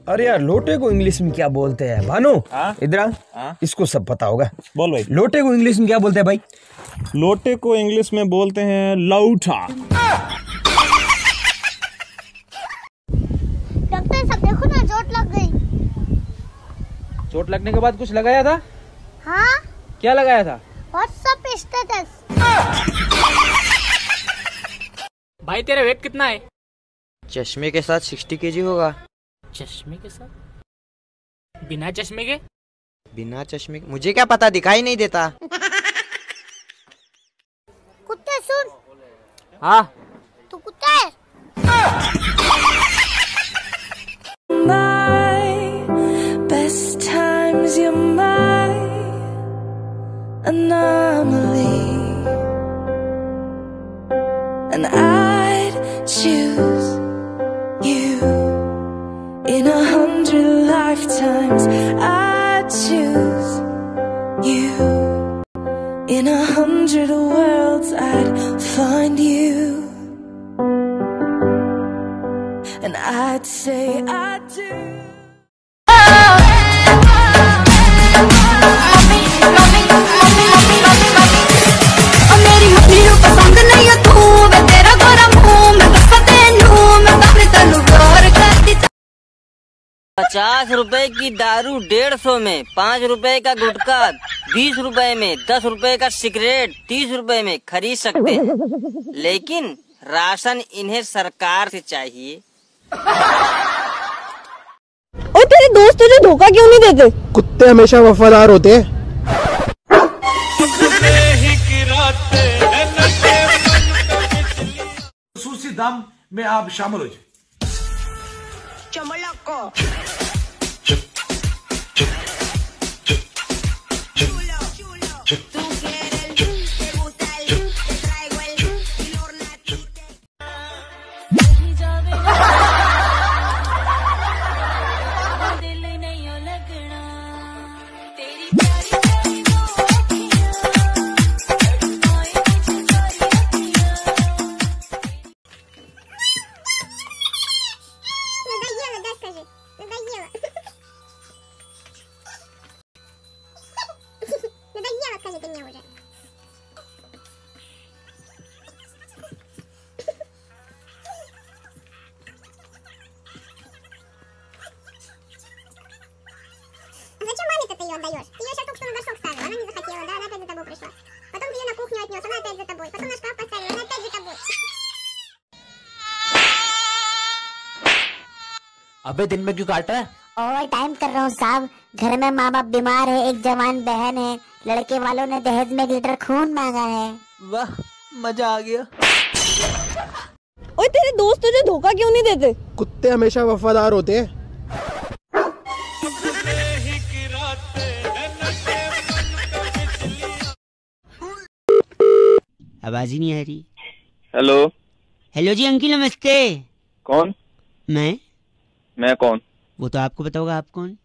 अरे यार लोटे को इंग्लिश में क्या बोलते हैं भानु? इधर इसको सब पता होगा। बोल भाई। लोटे को इंग्लिश में क्या बोलते हैं भाई? लोटे को इंग्लिश में बोलते हैं लौटा। डॉक्टर साहब देखो ना, चोट लग गई। चोट लगने के बाद कुछ लगाया था? हाँ। क्या लगाया था? WhatsApp status. भाई तेरा वेट कितना है? चश्मे के साथ 60 kg होगा। चश्मे के साथ? बिना चश्मे के? बिना चश्मे के मुझे क्या पता, दिखाई नहीं देता। कुत्ते सुन। हाँ। तू कुत्ता है? Best times you're my anomaly, and I'd choose you in 100 lifetimes. I'd choose you in 100 worlds. I'd find you, and I'd say I do. ₹50 की दारू 150 में, ₹5 का गुटखा 20 रुपए में, ₹10 का सिगरेट 30 रुपए में खरीद सकते हैं, लेकिन राशन इन्हें सरकार से चाहिए। और तेरे दोस्त तुझे धोखा क्यों नहीं देते? कुत्ते हमेशा वफादार होते हैं। खसूसी दाम में आप शामिल हो जाए। Отдаешь. Ты ее сейчас только что на горшок ставила, она не захотела, да, она опять за тобой пришла. Потом ты ее на кухню отнес, она опять за тобой. Потом на шкаф поставила, она опять за тобой. अबे दिन में क्यों काटा है? ओवर टाइम कर रहा हूँ साहब। घर में माँ बाप बीमार है, एक जवान बहन है, लड़के वालों ने दहेज में 1 लीटर खून मांगा है। वाह, मजा आ गया। और तेरे दोस्त तुझे धोखा क्यों नहीं देते? कुत्ते हमेशा वफादार होते हैं। आवाज ही नहीं आ रही। हेलो। हेलो जी अंकिल, नमस्ते। कौन? मैं कौन? वो तो आपको पता होगा, आप कौन?